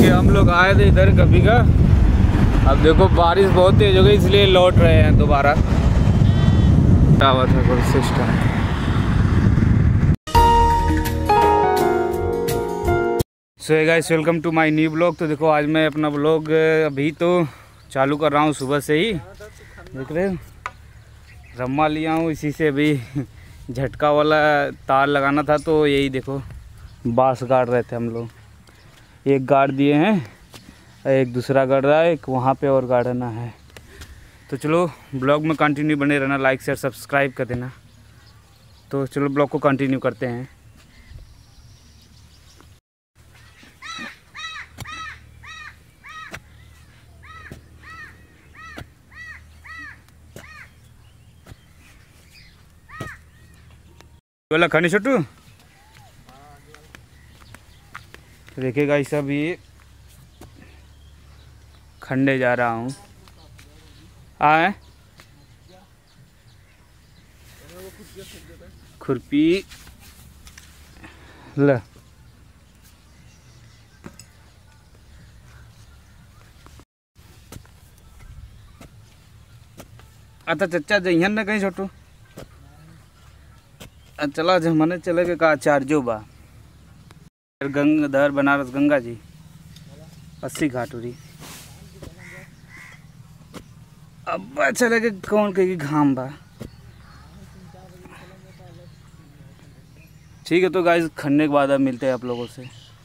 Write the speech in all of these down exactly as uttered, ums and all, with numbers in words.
हम लोग आए थे इधर कभी का, अब देखो बारिश बहुत तेज हो गई इसलिए लौट रहे हैं दोबारा। क्या हुआ था कोई system. So guys welcome to my new blog. तो देखो आज मैं अपना ब्लॉग अभी तो चालू कर रहा हूँ सुबह से ही। देख रहे हो रम्मा लिया हूँ, इसी से अभी झटका वाला तार लगाना था तो यही देखो बांस गाड़ रहे थे हम लोग। एक गाड़ दिए हैं, एक दूसरा गाड़ रहा है, एक वहाँ पे और गाड़ना है। तो चलो ब्लॉग में कंटिन्यू बने रहना, लाइक शेयर सब्सक्राइब कर देना। तो चलो ब्लॉग को कंटिन्यू करते हैं। बोला खानी छोटू देखिएगा इस सब ये खंडे जा रहा हूँ। आए खुरपी ल अच्छा चचा जइहन ना कहीं छोटू चला जो मने चले के का चार्जो बा गंगाधर बनारस गंगा जी अस्सी घाटुरी। अब चले के कौन कहेगी घाम बा। ठीक है तो गाइस खन्ने के बाद अब मिलते हैं आप लोगों से।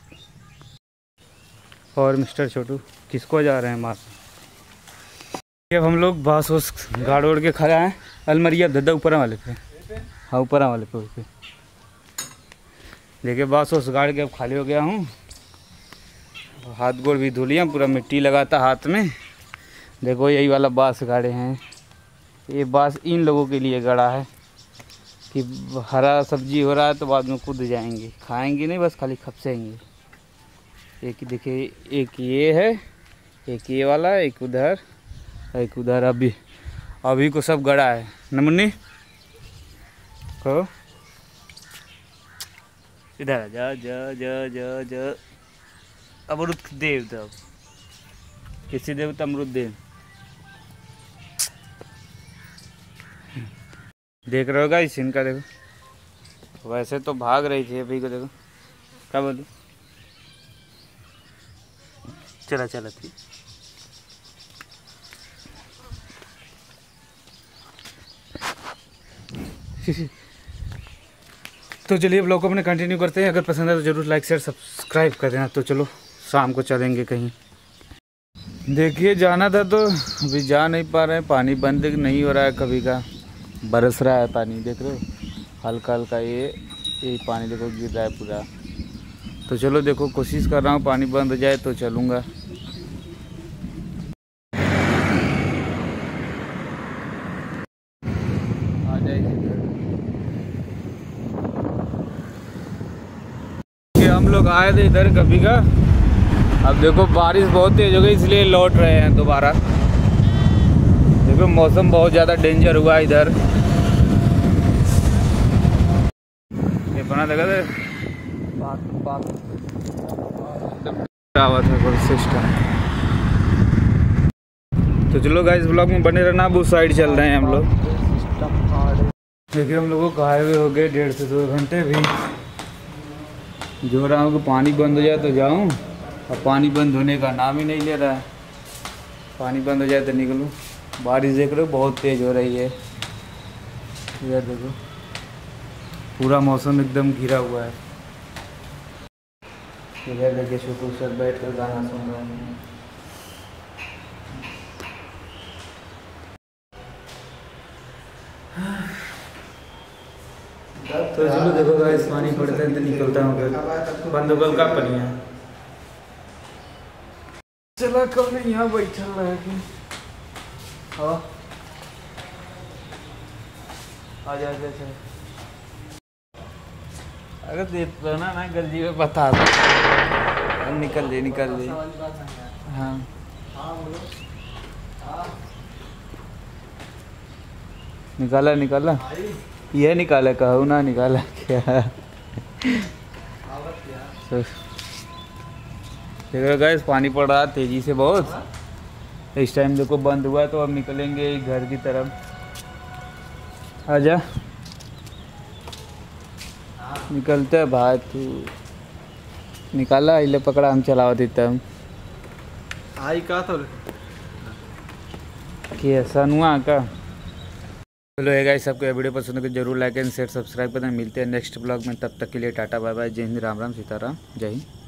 और मिस्टर छोटू किसको जा रहे हैं मार। अब हम लोग बांस उस गाड़ ओढ़ के खड़ा हैं अलमरिया दद्दा ऊपर वाले पे। हाँ ऊपर वाले पे पे देखिए बांस उस गाड़ के अब खाली हो गया हूँ। हाथ गोड़ भी धो लिया, पूरा मिट्टी लगाता हाथ में। देखो यही वाला बांस गाड़े हैं। ये बांस इन लोगों के लिए गड़ा है कि हरा सब्जी हो रहा है तो बाद में कूद जाएंगे, खाएंगे नहीं बस खाली खपसेंगे। एक देखिए एक ये है, एक ये वाला, एक उधर, एक उधर। अभी अभी को सब गड़ा है नमुन्नी को इधर जा जा जा जा जा। अमरुद देव तब किसी देव तो अमरुद देव देख रहे होगा इस इनका। देखो वैसे तो भाग रही थी, अभी को देखो क्या बोलूं। चला चला थी तो चलिए ब्लॉग को अपने कंटिन्यू करते हैं। अगर पसंद है तो ज़रूर लाइक शेयर सब्सक्राइब कर देना। तो चलो शाम को चलेंगे कहीं। देखिए जाना था तो अभी जा नहीं पा रहे हैं, पानी बंद नहीं हो रहा है। कभी का बरस रहा है पानी, देख रहे हो हल्का हल्का ये ये पानी देखो गिर रहा है पूरा। तो चलो देखो कोशिश कर रहा हूँ पानी बंद हो जाए तो चलूँगा। आ जाए हम लोग आए थे इधर कभी का, अब देखो बारिश बहुत तेज हो गई इसलिए लौट रहे हैं दोबारा। देखो मौसम बहुत ज़्यादा डेंजर हुआ है इधर। ये बना लगा था क्या हुआ था कोई सिस्टम। तो चलो गाइस ब्लॉग में बने रहना। अब उस साइड चल रहे हैं हम लोग। देखिए हम लोगों को आए हुए हो गए डेढ़ से दो घंटे भी। जो रहा हूँ कि पानी बंद हो जाए तो जाऊँ, और पानी बंद होने का नाम ही नहीं ले रहा है। पानी बंद हो जाए तो निकलूँ। बारिश देख रहे हो बहुत तेज़ हो रही है। इधर देखो पूरा मौसम एकदम घिरा हुआ है। इधर देखिए छोटू सर बैठ कर गाना सुन रहे हैं। तो चलो देखो गाइस पानी पड़ता है तो निकलता हूँ फिर। बंद होगल का पनिया चला कब नहीं यहाँ बैठा रहा कि हाँ आ जा जा। अगर देख ना ना गलजी में बता दो निकल ले निकल ले। हाँ निकाला निकाला ये निकाला कहूँ ना निकाला क्या। देखो गाइस पानी पड़ रहा तेज़ी से बहुत। इस टाइम देखो बंद हुआ है तो अब निकलेंगे घर की तरफ। आजा निकलते हैं भाई, तू निकाला इले पकड़ा हम चलावत तब आई का तो कि ऐसा हुआ का। चलो है गाइस, सबको वीडियो पसंद है तो जरूर लाइक एंड शेयर सब्सक्राइब करना। मिलते हैं नेक्स्ट ब्लॉग में, तब तक के लिए टाटा बाय बाय, जय हिंद, राम राम, सीताराम, जय हिंद।